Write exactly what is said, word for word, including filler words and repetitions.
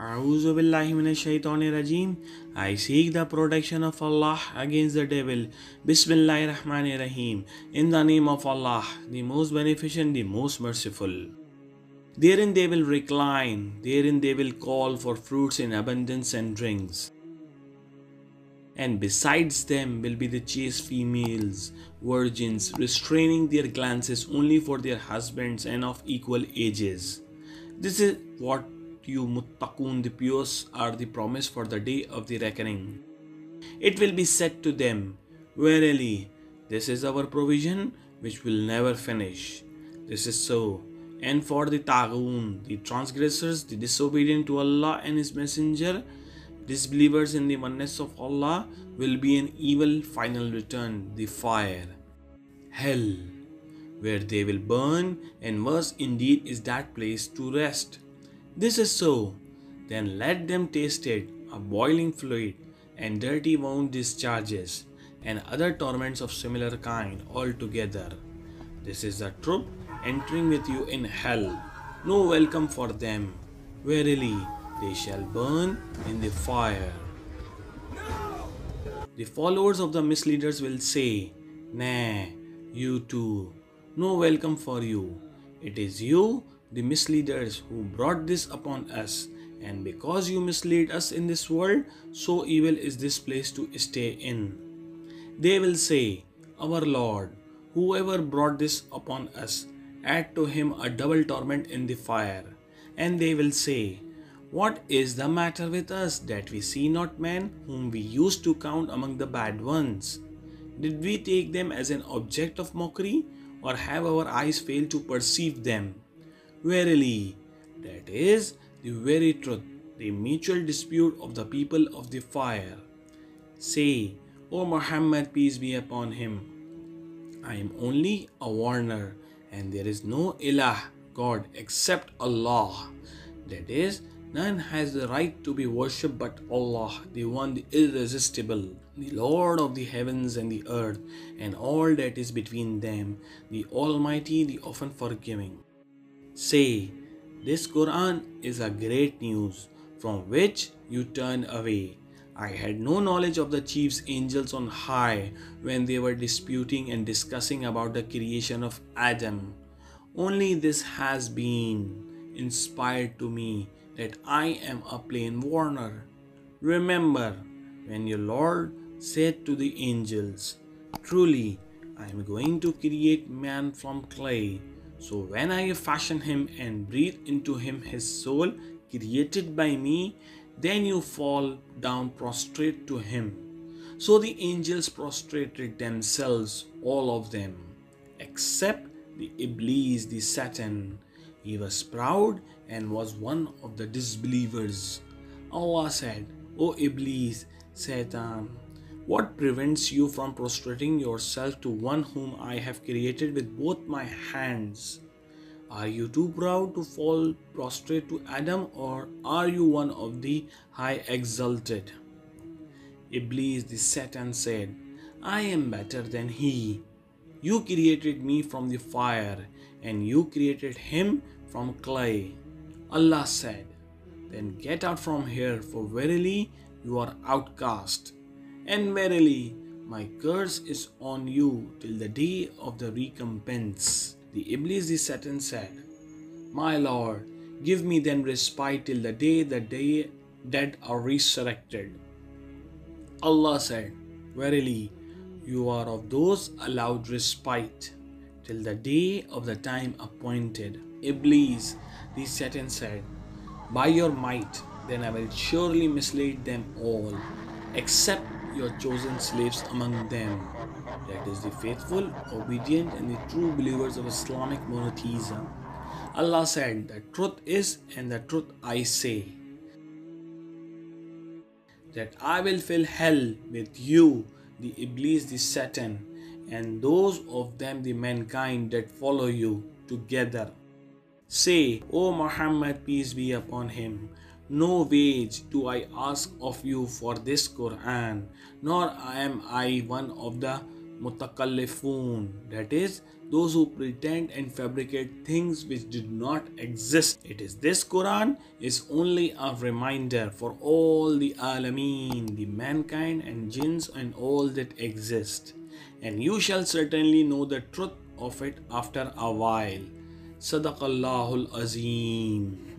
A'udhu billahi minash shaitanir rajeem. I seek the protection of Allah against the devil. Bismillahir Rahmanir Rahim. In the name of Allah, the most beneficent, the most merciful. Therein they will recline, therein they will call for fruits in abundance and drinks. And besides them will be the chaste females, virgins, restraining their glances only for their husbands and of equal ages. This is what you muttaqun, the pious, are the promise for the day of the reckoning. It will be said to them, verily, this is our provision which will never finish. This is so. And for the taghun, the transgressors, the disobedient to Allah and His Messenger, disbelievers in the oneness of Allah, will be an evil final return, the fire, hell, where they will burn, and worse indeed is that place to rest. This is so. Then let them taste it, a boiling fluid, and dirty wound discharges, and other torments of similar kind altogether. This is the truth entering with you in hell. No welcome for them. Verily, they shall burn in the fire. The followers of the misleaders will say, Nah, you too. No welcome for you. It is you, the misleaders, who brought this upon us. And because you mislead us in this world, so evil is this place to stay in. They will say, Our Lord, whoever brought this upon us, add to him a double torment in the fire. And they will say, What is the matter with us that we see not men whom we used to count among the bad ones? Did we take them as an object of mockery, or have our eyes failed to perceive them? Verily, that is the very truth, the mutual dispute of the people of the fire. Say, O Muhammad, peace be upon him, I am only a warner, and there is no ilah, God, except Allah. That is, none has the right to be worshipped but Allah, the one, the irresistible, the Lord of the heavens and the earth, and all that is between them, the Almighty, the often forgiving. Say, this Quran is a great news, from which you turn away. I had no knowledge of the chief's angels on high when they were disputing and discussing about the creation of Adam. Only this has been inspired to me, that I am a plain warner. Remember when your Lord said to the angels, Truly, I am going to create man from clay. So when I fashion him and breathe into him his soul created by me, then you fall down prostrate to him. So the angels prostrated themselves, all of them, except the Iblis, the Satan. He was proud and was one of the disbelievers. Allah said, O Iblis, Satan, what prevents you from prostrating yourself to one whom I have created with both my hands? Are you too proud to fall prostrate to Adam, or are you one of the high exalted? Iblis, the Satan, said, I am better than he. You created me from the fire, and you created him from clay. Allah said, Then get out from here, for verily you are outcast. And verily, my curse is on you till the day of the recompense. The Iblis, the Satan, said, My Lord, give me then respite till the day the day dead are resurrected. Allah said, Verily, you are of those allowed respite till the day of the time appointed. Iblis, the Satan, said, By your might, then I will surely mislead them all, except your chosen slaves among them, that is the faithful, obedient, and the true believers of Islamic monotheism. Allah said, The truth is, and the truth I say, that I will fill hell with you, the Iblis, the Satan, and those of them, the mankind that follow you, together. Say, O Muhammad, peace be upon him, no wage do I ask of you for this Quran, nor am I one of the mutakallifun, that is, those who pretend and fabricate things which did not exist. It is this Quran is only a reminder for all the alameen, the mankind and jinns and all that exist. And you shall certainly know the truth of it after a while. Sadaqallahul Azim.